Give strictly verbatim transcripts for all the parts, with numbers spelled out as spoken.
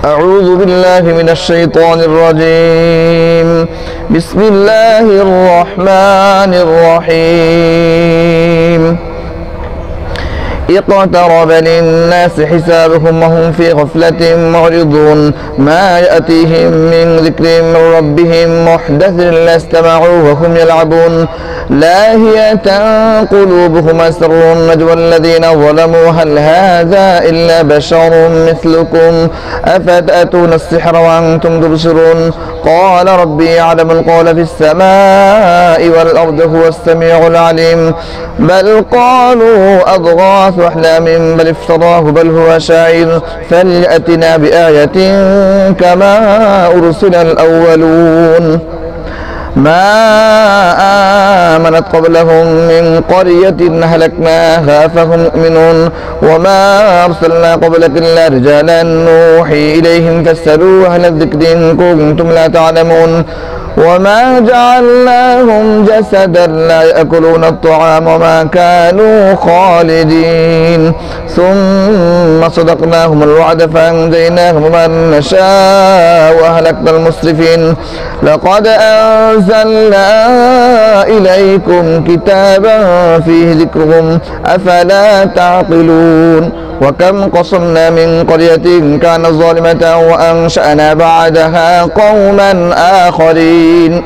أعوذ بالله من الشيطان الرجيم. بسم الله الرحمن الرحيم. اقترب للناس حسابهم وهم في غفلة معرضون. ما يأتيهم من ذكر من ربهم محدث إلا استمعوا وهم يلعبون. لاهية قلوبهم أسروا النجوى الذين ظلموا هل هذا إلا بشر مثلكم أفتأتون السحر وأنتم تبصرون. قال ربي يعلم القول في السماء والأرض هو السميع العليم. بل قالوا أضغاث أحلام بل افتراه بل هو شاعر فليأتنا بآية كما أرسل الأولون. ما آمنت قبلهم من قرية هلكناها فهم يؤمنون. وما أرسلنا قبلك إلا رجالا نوحي إليهم فاسألوا أهل الذكر إن كنتم لا تعلمون. وما جعلناهم جسدا لا يأكلون الطعام وما كانوا خالدين. ثم صدقناهم الوعد فأنجيناهم ومن نشاء وأهلكنا المسرفين. لقد أنزلنا إليكم كتابا فيه ذكرهم أفلا تعقلون. وكم قصمنا من قرية كانت ظالمة وأنشأنا بعدها قوما آخرين.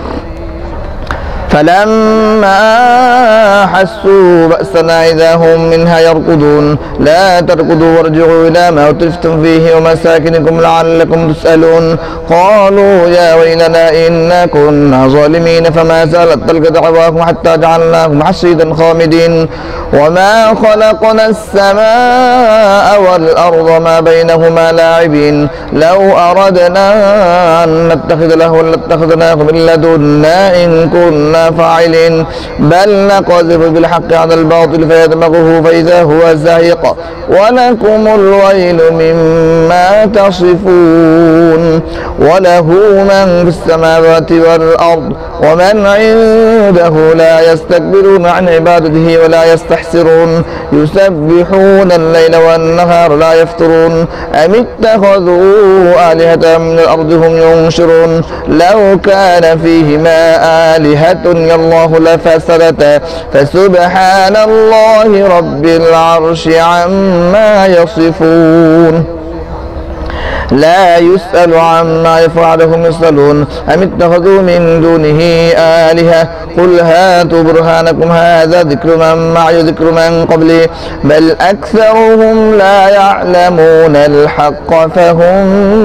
فلما حسوا بأسنا إذا هم منها يركضون. لا تركضوا وارجعوا إلى ما أترفتم فيه ومساكنكم لعلكم تسألون. قالوا يا ويلنا إنا كنا ظالمين فما زالت تلك دعواهم حتى جعلناهم حصيدا خامدين. وما خلقنا السماء والأرض ما بينهما لاعبين. لو أردنا أن نتخذ لهوا لاتخذناه من لدنا إن كنا فاعلين. بل نقذف بالحق على الباطل فيدمغه فإذا هو زاهق ولكم الويل مما تصفون. وله من في السماوات والأرض ومن عنده لا يستكبرون عن عبادته ولا يستحسرون. يسبحون الليل والنهار لا يفترون. أم اتخذوا آلهة من الأرض هم ينشرون. لو كان فيهما آلهة إلا الله لفسدتا فسبحان الله رب العرش عما يصفون. لا يسأل عما يفعل هم يسألون. أم اتخذوا من دونه آلهة قل هاتوا برهانكم هذا ذكر من معي ذكر من قبلي بل أكثرهم لا يعلمون الحق فهم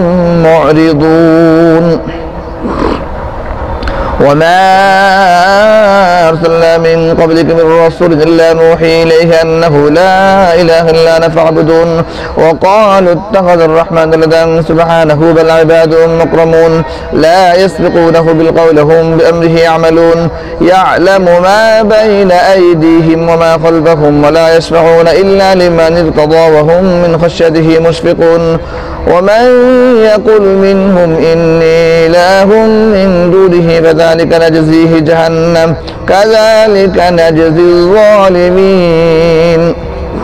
معرضون. وما أرسلنا من قبلك من رسول إلا نوحي إليه أنه لا إله إلا أنا فاعبدون. وقالوا اتخذ الرحمن ولدا سبحانه بل عباد مكرمون لا يسبقونه بالقول هم بأمره يعملون. يعلم ما بين أيديهم وما خلفهم ولا يشفعون إلا لمن ارتضى وهم من خشيته مشفقون. ومن يقل منهم إني إله من دونه فذلك نجزيه جهنم كذلك نجزي الظالمين.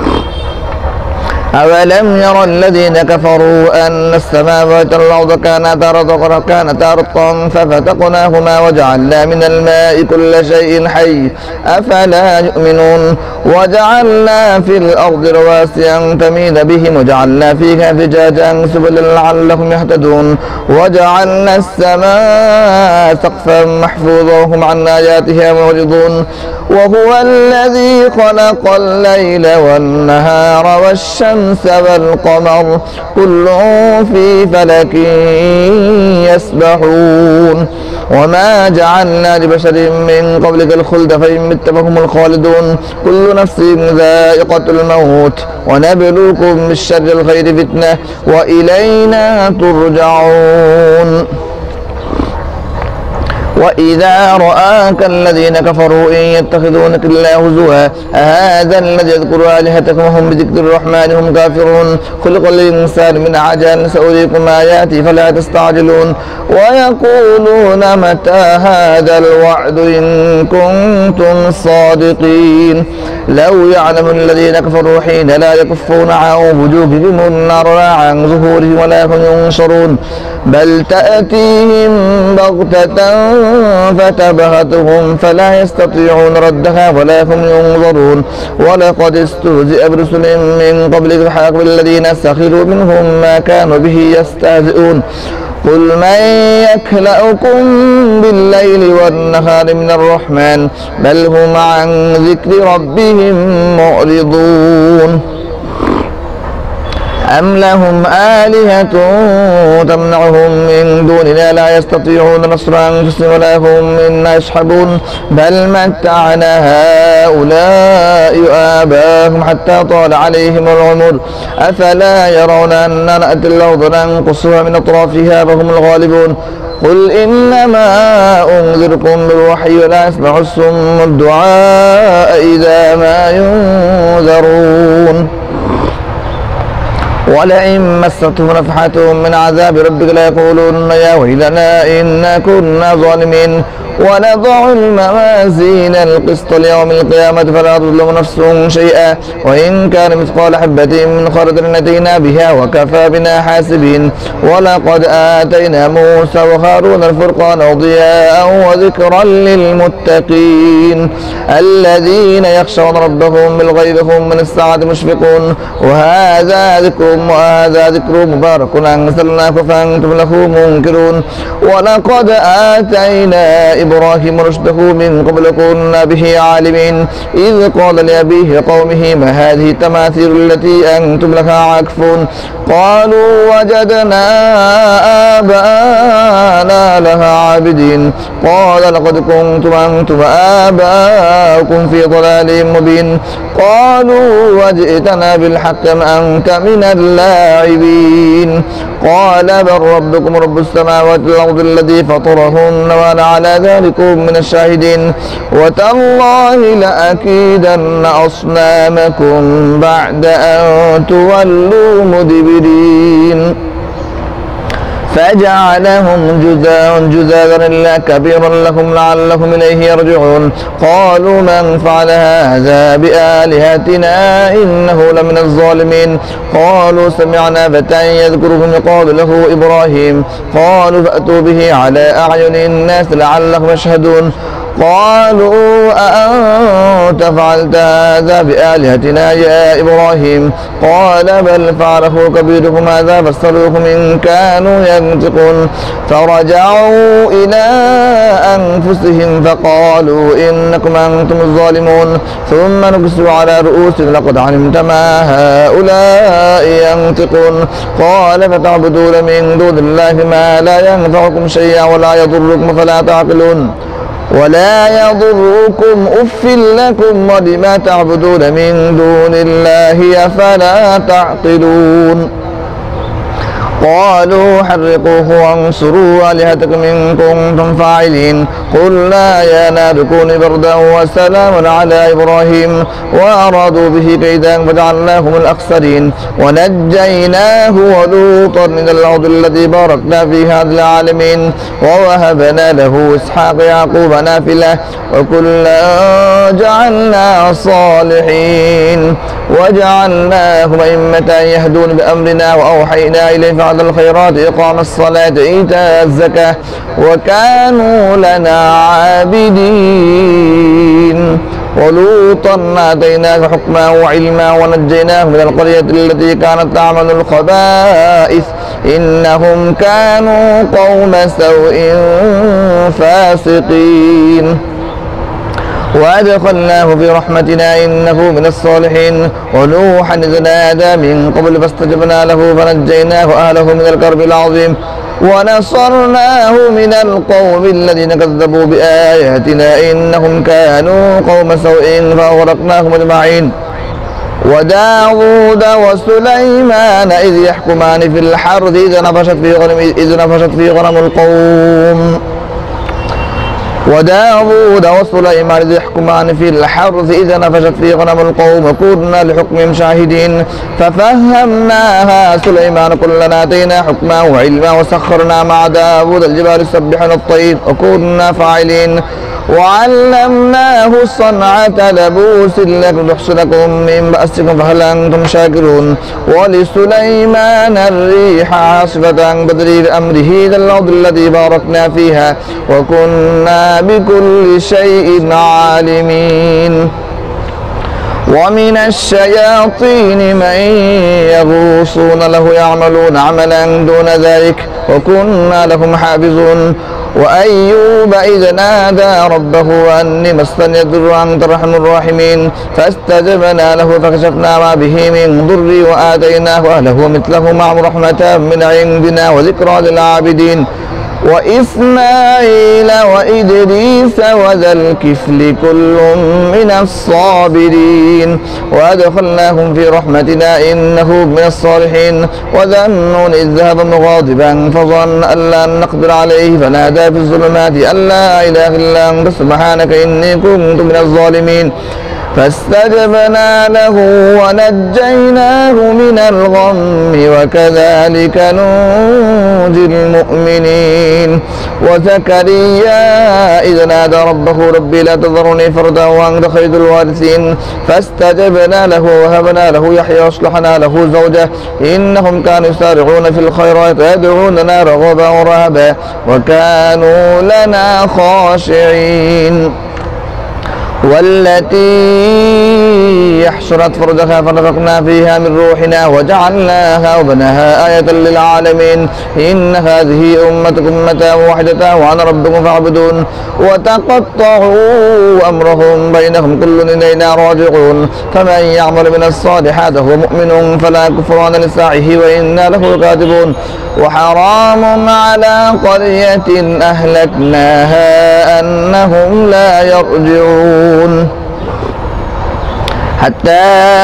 أولم يرى الذين كفروا أن السماوات والأرض كانتا رتقا ففتقناهما وجعلنا من الماء كل شيء حي أفلا يؤمنون. وجعلنا في الأرض رواسي أن تميد بهم وجعلنا فيها فجاجا سبلا لعلهم يهتدون. وجعلنا السماء سقفا محفوظا وهم عن آياتها معرضون. وهو الذي خلق الليل والنهار والشمس والقمر كل في فلك يسبحون. وما جعلنا لبشر من قبلك الخلد فإن مت فهم الخالدون. كل نفس ذائقة الموت ونبلوكم بالشر الخير فتنة وإلينا ترجعون. وإذا رآك الذين كفروا إن يتخذونك إلا هزوا هذا الذي يذكر آلهتكم وهم بذكر الرحمن هم كافرون خلق الإنسان من عجل سأريكم آياتي فلا تستعجلون ويقولون متى هذا الوعد إن كنتم صادقين لو يعلم الذين كفروا حين لا يكفون عن وجوههم النار لا عن ظهورهم ولا هم ينشرون بل تأتيهم بغتة فتبهتهم فلا يستطيعون ردها ولا هم ينظرون ولقد استهزئ برسل من قبلك فحاق بالذين سخروا منهم ما كانوا به يستهزئون قل من يكلأكم بالليل والنهار من الرحمن بل هم عن ذكر ربهم معرضون أم لهم آلهة تمنعهم من دوننا لا يستطيعون نصر أنفسهم ولا هم منا يسحبون بل متعنا هؤلاء وآباءهم حتى طال عليهم العمر أفلا يرون أننا نأتي الأرض ننقصها من أطرافها فهم الغالبون قل إنما أنذركم بالوحي ولا يسمع الصم الدعاء إذا ما ينذرون ولئن مستهم نفحة من عذاب ربك ليقولون يا ويلنا إنا كنا ظالمين ونضع الموازين القسط ليوم القيامة فلا تظلم نفس شيئا وإن كان مثقال حبة من خردل أتينا بها وكفى بنا حاسبين ولقد آتينا موسى وهارون الفرقان وضياء وذكرا للمتقين الذين يخشون ربهم بالغيب هم من الساعة مشفقون وهذا ذكر وهذا ذكر مبارك أنزلناه فأنتم له منكرون ولقد آتينا إبراهيم رشده من قبل كنا به عالمين إذ قال لأبيه قومه ما هذه التماثيل التي أنتم لها عاكفون قالوا وجدنا آباءنا لها عابدين قال لقد كنتم أنتم وآباؤكم في ضلال مبين قالوا وجئتنا بالحق أم أنت من اللاعبين قال بل ربكم رب السماوات والأرض الذي فطرهن وأنا على ذلك من الشاهدين وتالله لأكيدن أصنامكم بعد أن تولوا مدبرين فجعلهم جذاذا جذاذا إلا كبيرا لهم لعلهم إليه يرجعون قالوا من فعل هذا بآلهتنا إنه لمن الظالمين قالوا سمعنا فتى يذكرهم يقال له إبراهيم قالوا فأتوا به على أعين الناس لعلهم يشهدون قالوا أأنت فعلت هذا بآلهتنا يا إبراهيم قال بل فعله كبيركم هذا فاسألوهم إن كانوا ينطقون فرجعوا إلى أنفسهم فقالوا إنكم أنتم الظالمون ثم نكسوا على رؤوسهم لقد علمت ما هؤلاء ينطقون قال فتعبدون من دون الله ما لا ينفعكم شيئا ولا يضركم فلا تعقلون ولا يضركم أف لكم ولما تعبدون من دون الله أفلا تعقلون قالوا حرقوه وانصروا آلهتكم إن كنتم فاعلين قلنا يا نار كوني بردا وسلاما على إبراهيم وأرادوا به كيدا فجعلناهم الأخسرين ونجيناه ولوطا من الأرض التي باركنا فيها للعالمين ووهبنا له إسحاق يعقوب نافلة وكلا جعلنا صالحين وجعلناهم أئمة يهدون بأمرنا وأوحينا إليه فعل الخيرات إقام الصلاة إيتاء الزكاة وكانوا لنا عابدين ولوطا آتيناه حكما وعلما ونجيناه من القرية التي كانت تعمل الخبائث إنهم كانوا قوم سوء فاسقين وأدخلناه في رحمتنا إنه من الصالحين ونوحا إذ نادى من قبل فاستجبنا له فنجيناه أهله من الكرب العظيم ونصرناه من القوم الذين كذبوا بآياتنا إنهم كانوا قوم سوء فأغرقناهم أجمعين وداود وسليمان إذ يحكمان في الحرث إذ نفشت في غنم إذ نفشت في غنم القوم وداود وسليمان إذ يحكمان في الحرث إذا نفشت فيه غنم القوم وكنا لحكمهم شاهدين ففهمناها سليمان كلنا آتينا حكما وعلما وسخرنا مع داود الجبال يسبحن الطير وكنا فاعلين وعلمناه صنعة لبوس لكم تحصنكم من بأسكم فهل أنتم شاكرون ولسليمان الريح عاصفة تجري بأمره إلى الأرض التي باركنا فيها وكنا بكل شيء عالمين ومن الشياطين من يغوصون له يعملون عملا دون ذلك وكنا لهم حافظون وأيوب إذ نادى ربه أني مسني الضر وأنت أرحم الراحمين فاستجبنا له فكشفنا ما به من ضر وآتيناه أهله مثله معه رحمة من عندنا وذكرى للعابدين وإسماعيل وإدريس وذا الكفل كل من الصابرين وأدخلناهم في رحمتنا إنه من الصالحين وذا النون إذ ذهب مغاضبا فظن أن لا نقدر عليه فنادى في الظلمات أن لا إله إلا أنت سبحانك إني كنت من الظالمين فاستجبنا له ونجيناه من الغم وكذلك ننجي المؤمنين وزكريا إذ نادى ربه ربي لا تذرني فردا وأنت خير الوارثين فاستجبنا له وهبنا له يحيى وأصلحنا له زوجه إنهم كانوا يسارعون في الخيرات يدعوننا رغبا ورهبا وكانوا لنا خاشعين والتي أحصنت فرجها فنفخنا فيها من روحنا وجعلناها وبناها آية للعالمين إن هذه أمتكم أمة واحدة وأنا ربكم فاعبدون وتقطعوا أمرهم بينهم كل إلينا راجعون فمن يعمل من الصالحات هو مؤمن فلا كفران لسعيه وإنا له كاتبون وحرام على قرية أهلكناها أنهم لا يرجعون حتى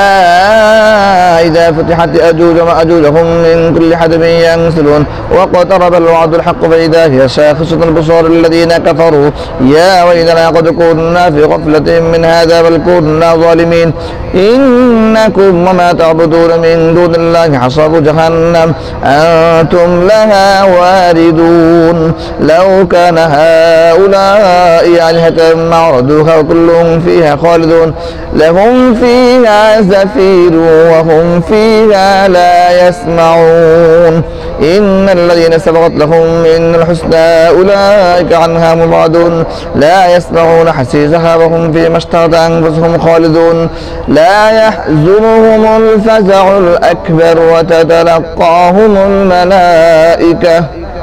إذا فتحت يأجوج ومأجوج هم من كل حدب ينسلون واقترب الوعد الحق فإذا هي شاخصة البصار الذين كفروا يا ويلنا قد كنا في غفلة من هذا بل كنا ظالمين إنكم وما تعبدون من دون الله حصب جهنم أنتم لها واردون لو كان هؤلاء آلهة ما ردوها وكلهم فيها خالدون لهم فيها زفير وهم فيها لا يسمعون إن الذين سبقت لهم من الحسنى أولئك عنها مبعدون لا يسمعون حسيسها وهم فيما اشتهت أنفسهم خالدون لا يحزنهم الفزع الأكبر وتتلقاهم الملائكة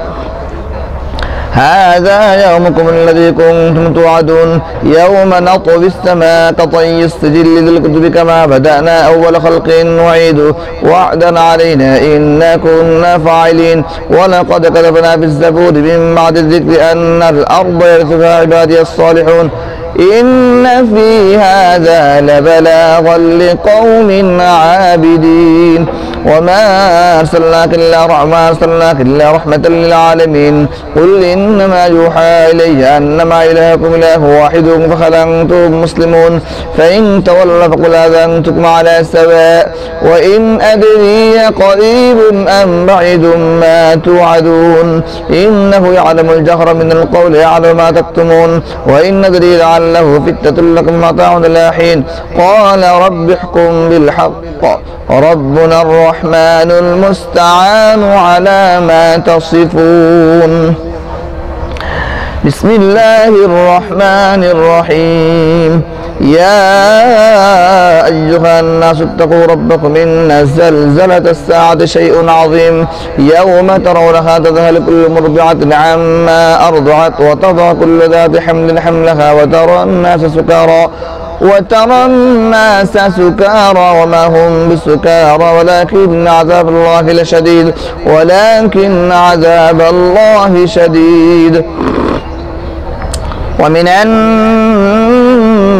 هذا يومكم الذي كنتم توعدون يوم نطوي السماء كطي السجل للكتب كما بدأنا أول خلق نعيده وعدا علينا إنا كنا فاعلين ولقد كتبنا في الزبور من بعد الذكر أن الأرض يرثها عبادي الصالحون إن في هذا لبلاغا لقوم عابدين وما أرسلناك إلا رحمة أرسلناك إلا رحمة للعالمين قل إنما يوحى إلي أنما إلهكم إله واحد فهل أنتم مسلمون فإن تولوا فقل آذنتكم على سواء وإن أدري قريب أم بعيد ما توعدون إنه يعلم الجهر من القول يعلم ما تكتمون وإن أدري لعله فتنة لكم متاع إلى حين قال رب احكم بالحق ربنا الرحمن المستعان على ما تصفون بسم الله الرحمن الرحيم يا أيها الناس اتقوا ربكم إن زلزلة الساعة شيء عظيم يوم ترونها تذهل كل مرضعة عما أرضعت وتضع كل ذات حمل حملها وترى الناس سكارى وترى الناس سكارى وما هم بسكارى ولكن عذاب الله لشديد ولكن عذاب الله شديد ومن الناس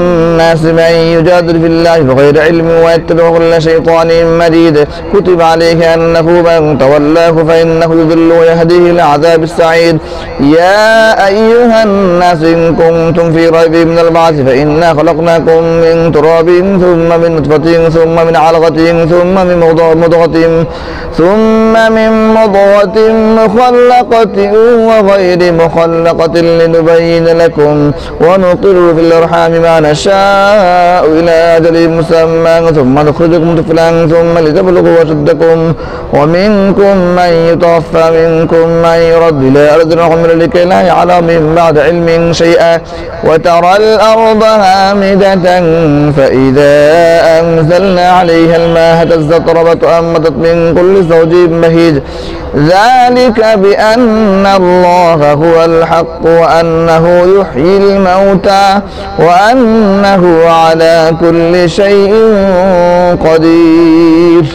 الناس من يجادل في الله بغير علم ويتبع كل شيطان مريد كتب عليه أنه من تولاه فإنه يضل ويهديه إلى عذاب السعيد. يا أيها الناس إن كنتم في ريب من البعث فإنا خلقناكم من تراب ثم من نطفة ثم من علقة ثم من مضغة ثم من مضغة مخلقة وغير مخلقة لنبين لكم ونقر في الأرحام ما نشاء إلى أجل مسمى ثم نخرجكم طفلا ثم لتبلغوا أشدكم ومنكم من يتوفى منكم من يرد إلى أرض العمر لكي لا يعلم من بعد علم شيئا وترى الأرض هامدة فإذا أنزلنا عليها الماء اهتزت وربت وأنبتت من كل زوج بهيج ذلك بأن الله هو الحق وأنه يحيي الموتى وأنه على كل شيء قدير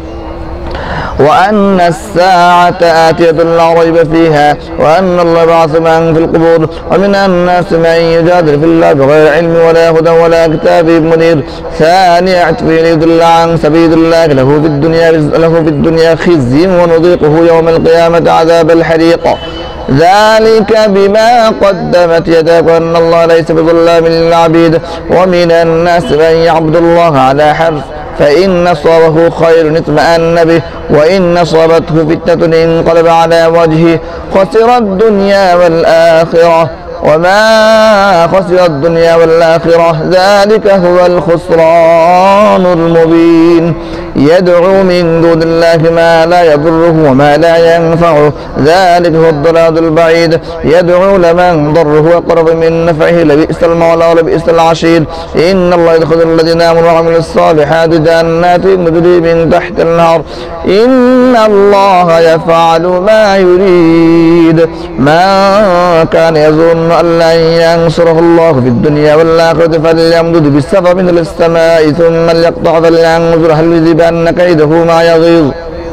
وأن الساعة آتية لا ريب فيها وأن الله بعث من في القبور ومن الناس من يجادل في الله بغير علم ولا هدى ولا كتاب منير ثاني عطفه ليضل عن سبيل الله له في الدنيا له في الدنيا خزي ونذيقه يوم القيامة عذاب الحريق ذلك بما قدمت يداك وأن الله ليس بظلام للعبيد ومن الناس من يعبد الله على حرف فإن أصابه خير اطمأن به وإن أصابته فتنة انقلب على وجهه خسر الدنيا والآخرة وما خسر الدنيا والآخرة ذلك هو الخسران المبين يدعو من دون الله ما لا يضره وما لا ينفعه ذلك هو الضلال البعيد يدعو لمن ضره أقرب من نفعه لبئس المولى ولبئس العشير. إن الله يدخل الذين آمنوا وعملوا الصالحات جنات تجري من تحت النهر إن الله يفعل ما يريد. من كان يظن أن لن ينصره الله في الدنيا والآخرة فليمدد بالسبب إلى السماء ثم ليقطع فلينظر هل يذهبن كيده ما يغيظ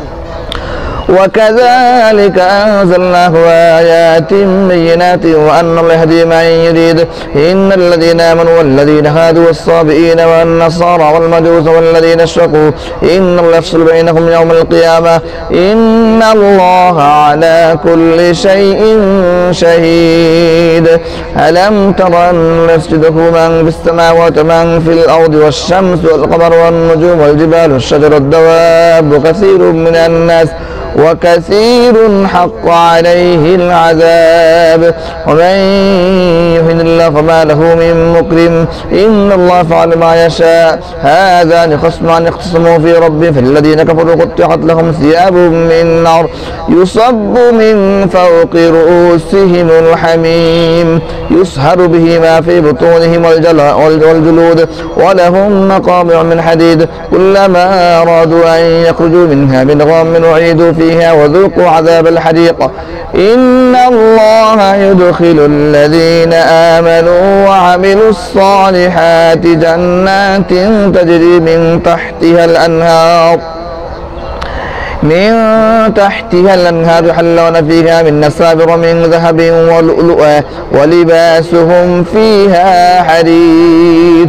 وكذلك أنزلناه آيات بينات وأن الله يهدي من يريد. إن الذين آمنوا والذين هادوا والصابئين والنصارى والمجوس والذين أشركوا إن الله يفصل بينهم يوم القيامة إن الله على كل شيء شهيد. ألم تر أن يسجده من في السماوات من في الأرض والشمس والقمر والنجوم والجبال والشجر والدواب وكثير من الناس وكثير حق عليه العذاب ومن يهن الله فما له من مكرم إن الله فعل ما يشاء. هذان خصمان اختصموا في ربهم فالذين كفروا قطعت لهم ثياب من نار يصب من فوق رؤوسهم الحميم يسهر به ما في بطونهم والجلود ولهم مقامع من حديد كلما أرادوا أن يخرجوا منها من غم أعيدوا فيها وذوقوا عذاب الحريق. إن الله يدخل الذين آمنوا وعملوا الصالحات جنات تجري من تحتها الأنهار من تحتها الأنهار يحلون فيها من أساور من ذهب ولؤلؤا ولباسهم فيها حرير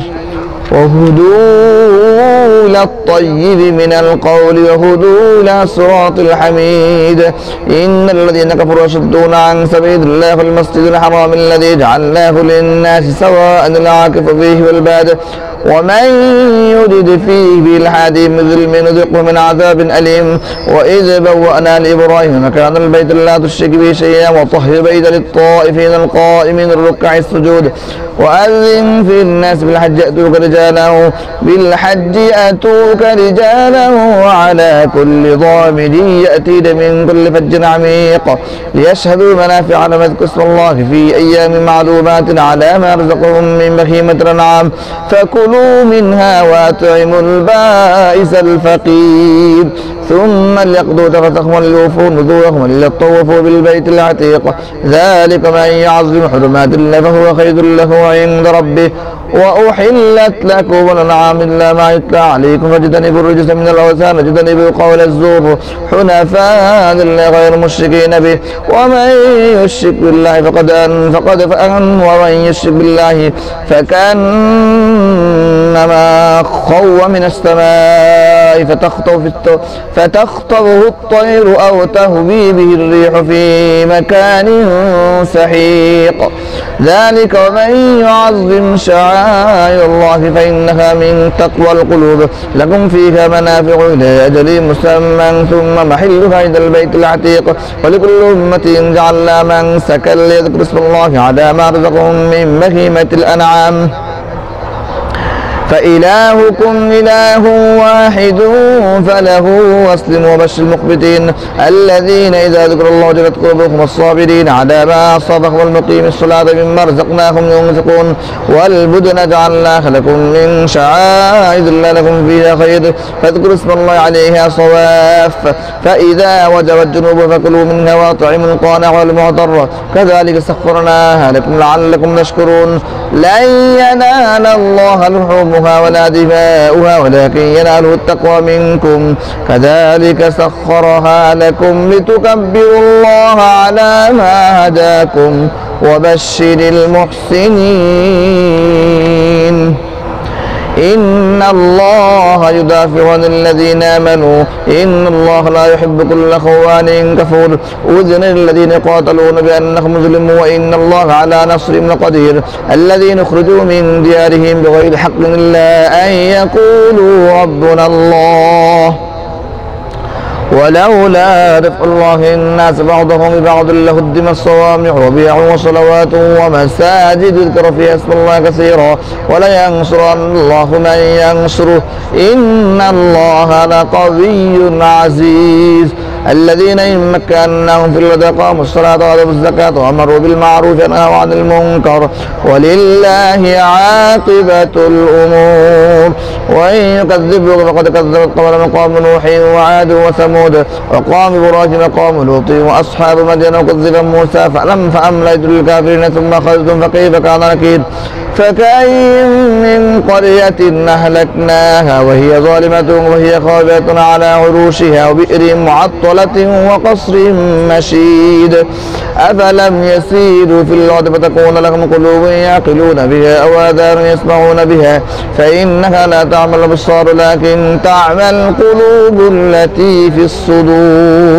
وهدوا إلى الطيب من القول وهدوا إلى صراط الحميد. إن الذين كفروا يصدون عن سبيل الله المسجد الحرام الذي جعلناه للناس سواء العاكف فيه والباد ومن يرد فيه بالحاد بظلم نذقه من عذاب أليم. وإذ بوأنا لإبراهيم مكان البيت لا تشرك به شيئا وطهر بيت للطائفين القائمين الركع السجود وأذن في الناس بالحج يأتوك رجالا بالحج يأتوك رجالا وعلى كل ضامر يأتين من كل فج عميق ليشهدوا منافع لهم يذكروا اسم الله في أيام معلومات على ما رزقهم من بهيمة الأنعام فكلوا منها وأطعموا البائس الفقير ثم ليقضوا تفتهم وليوفوا نذورهم وليطوفوا بالبيت العتيق ذلك من يعظم حرمات الله فهو خير له عند ربه. وأحلت لكم الأنعام إلا ما يتلى عليكم فاجتنبوا الرجس من الأوثان واجتنبوا قول الزور حنفاء لله غير مشركين به ومن يشرك بالله فقد أن فقد فأن ومن يشرك بالله فكأن كأنما خو من السماء فتخطف فتخطفه الطير أو تهوي به الريح في مكان سحيق ذلك ومن يعظم شعائر الله فإنها من تقوى القلوب لكم فيها منافع إلى أجل مسمى ثم محلها عند البيت العتيق ولكل أمة جعلنا منسكا ليذكروا اسم الله على ما رزقهم من بهيمة الأنعام فإلهكم إله واحد فله واسلموا وبشر المخبتين الذين إذا ذكر الله وجلت قلوبهم الصابرين على ما أصابهم والمقيم الصلاة مما رزقناهم ينفقون والبدن جعلناها لكم من شعائر الله لكم فيها خير فاذكروا اسم الله عليها صواف فإذا وجبت جنوب فكلوا منها وأطعموا القانع والمعتر كذلك سخرناها لكم لعلكم تشكرون لن ينال الله لحومها ولا دماؤها ولكن يناله التقوى منكم كذلك سخرها لكم لتكبروا الله على ما هداكم وبشر المحسنين إن الله يدافع عن الذين آمنوا إن الله لا يحب كل خوان كفور أذن للذين قاتلون بأنهم ظلموا وإن الله على نصرهم لقدير الذين اخرجوا من ديارهم بغير حق إلا أن يقولوا ربنا الله ولولا دفع الله الناس بعضهم ببعض لهدمت الصوامع وبيع وصلوات ومساجد يذكر فيها اسم الله كثيرا ولينصرن الله من ينصره إن الله لقوي عزيز الذين إن مكناهم في الأرض أقاموا الصلاة وآتوا الزكاة وأمروا بالمعروف ونهوا عن المنكر ولله عاقبة الأمور وإن يكذبوك فقد كذبت قبلهم قوم نوح وعاد وثمود وقوم إبراهيم وقوم لوط وأصحاب مدين وكذب موسى فلم فأمليت للكافرين ثم أخذتم فكيف كان نكير فكأين من قرية أهلكناها وهي ظالمة وهي خاوية على عروشها وبئر معطلة وقصر مشيد أفلم يسيروا في الأرض فتكون لهم قلوب يعقلون بها أو آذان يسمعون بها فإنها لا تعمل الأبصار لكن تعمل القلوب التي في الصدور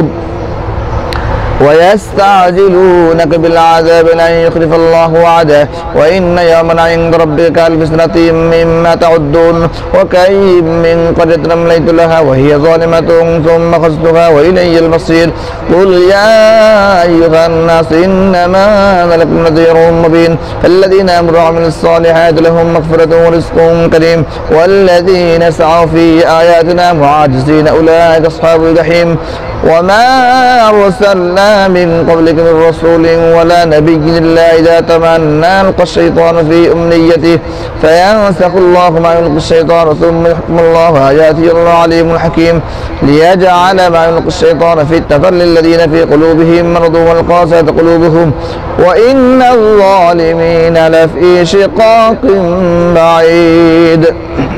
ويستعجلونك بالعذاب لن يخلف الله وعده وإن يوما عند ربك كألف سنة مما تعدون وكأين من قرية أمليت لها وهي ظالمة ثم أخذتها وإلي المصير قل يا أيها الناس إنما أنا لكم نذير مبين فالذين آمنوا وعملوا الصالحات لهم مغفرة ورزق كريم والذين سعوا في آياتنا معاجزين أولئك أصحاب الجحيم وما أرسلنا من قبلك من رسول ولا نبي إلا إذا تمنى ألقى الشيطان في أمنيته فينسخ الله ما يلقي الشيطان ثم يحكم الله آياته الله عليم حكيم ليجعل ما يلقي الشيطان فتنة للذين في قلوبهم مرض والقاسية قلوبهم وإن الظالمين لفي شقاق بعيد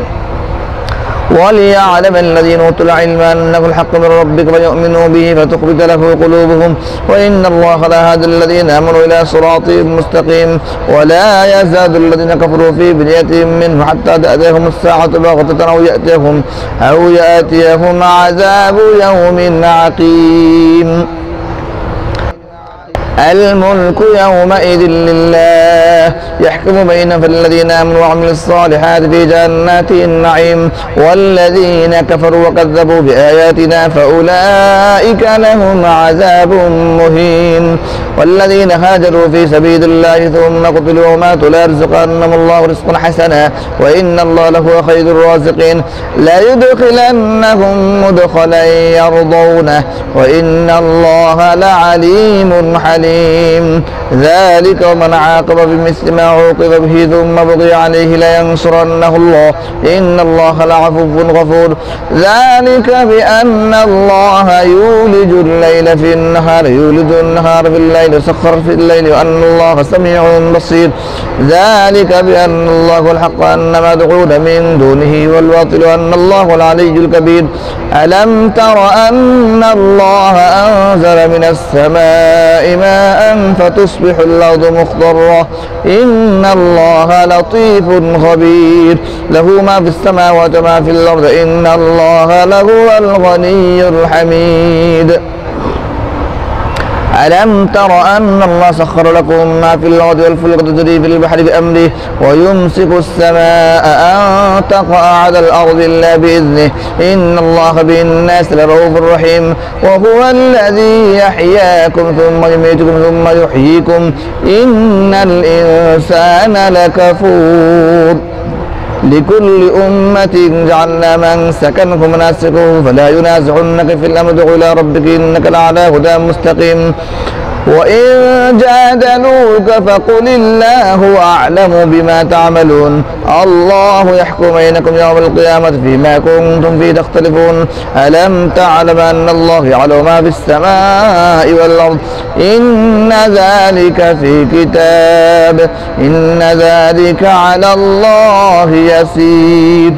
وليعلم الذين أوتوا العلم أنه الحق من ربك فيؤمنوا به فتخبت له قلوبهم وإن الله لهادي الذين آمنوا إلى صراط مستقيم ولا يزال الذين كفروا في بنية منه حتى تأتيهم الساعة بغتة أو يأتيهم أو يأتيهم عذاب يوم عقيم الملك يومئذ لله يحكم بينهم فالذين آمنوا وعملوا الصالحات في جنات النعيم والذين كفروا وكذبوا بآياتنا فأولئك لهم عذاب مهين والذين هاجروا في سبيل الله ثم قتلوا وماتوا ليرزقنهم الله رزقا حسنا وإن الله لهو خير الرازقين لا يدخلنهم مدخلا يرضونه وإن الله لعليم حليم ذلك ومن عاقب بمثل ما عوقب به ثم بغي عليه لينصرنه الله إن الله لعفو غفور ذلك بأن الله يولج الليل في النهار يولج النهار في الليل سخر في الليل وأن الله سميع بصير ذلك بأن الله هو الحق أن ما تدعون من دونه والباطل وأن الله العلي الكبير ألم تر أن الله أنزل من السماء ماء فتصبح الأرض مخضرة إن الله لطيف خبير له ما في السماوات وما في الأرض إن الله لهو الغني الحميد ألم تر أن الله سخر لكم ما في الأرض والفلك تجري في البحر بأمره ويمسك السماء أن تقع على الأرض إلا بإذنه إن الله بالناس لرؤوف رحيم وهو الذي يحياكم ثم يميتكم ثم يحييكم إن الإنسان لكفور لكل أمة جعلنا منسكنكم مناسكهم فلا ينازعنك في الأمر ادع إلى ربك إنك لعلى هدى مستقيم وإن جادلوك فقل الله أعلم بما تعملون الله يحكم بينكم يوم القيامة فيما كنتم فيه تختلفون ألم تعلم أن الله يعلم ما في السماء والأرض إن ذلك في كتاب إن ذلك على الله يسير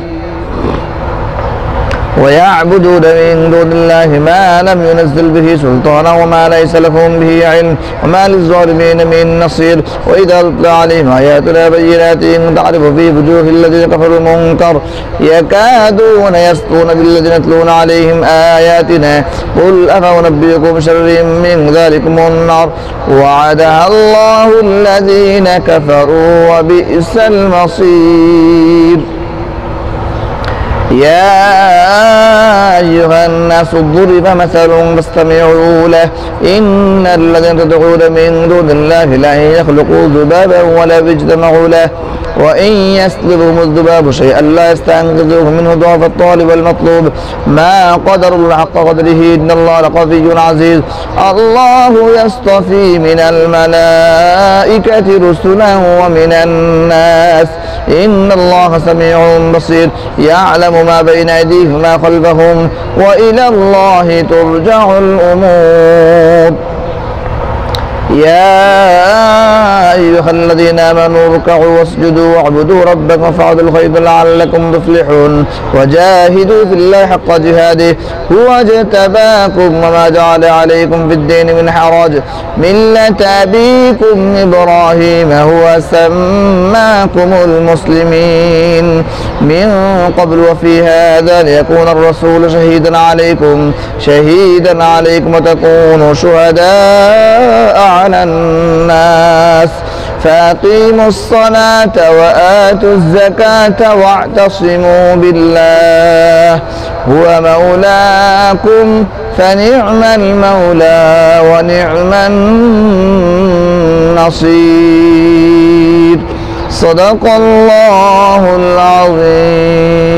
ويعبدون من دون الله ما لم ينزل به سلطانا وما ليس لهم به علم وما للظالمين من نصير وإذا تتلى عليهم آياتنا بينات تعرف في وجوه الذين كفروا المنكر يكادون يسطون بالذين يتلون عليهم آياتنا قل أفأنبئكم بشر من ذلكم النار وعدها الله الذين كفروا وبئس المصير يا أيها الناس ضرب مثل فاستمعوا له إن الذين تدعون من دون الله لا يخلقوا ذبابا ولا يجتمعوا له وإن يسلبهم الذباب شيئا لا يستنقذوه منه ضعف الطالب والمطلوب ما قدر الله حق قدره إن الله لقوي عزيز الله يصطفي من الملائكة رسلا ومن الناس إن الله سميع بصير يعلم ما بين أيديهم وما خلفهم وإلى الله ترجع الأمور يا أيها الذين آمنوا اركعوا واسجدوا واعبدوا ربكم وافعلوا الخير لعلكم تفلحون وجاهدوا في الله حق جهاده هو اجتباكم وما جعل عليكم في الدين من حرج ملة أبيكم إبراهيم هو سماكم المسلمين من قبل وفي هذا ليكون الرسول شهيدا عليكم شهيدا عليكم وتكونوا شهداء على الناس فأقيموا الصلاة وآتوا الزكاة واعتصموا بالله هو مولاكم فنعم المولى ونعم النصير صدق الله العظيم.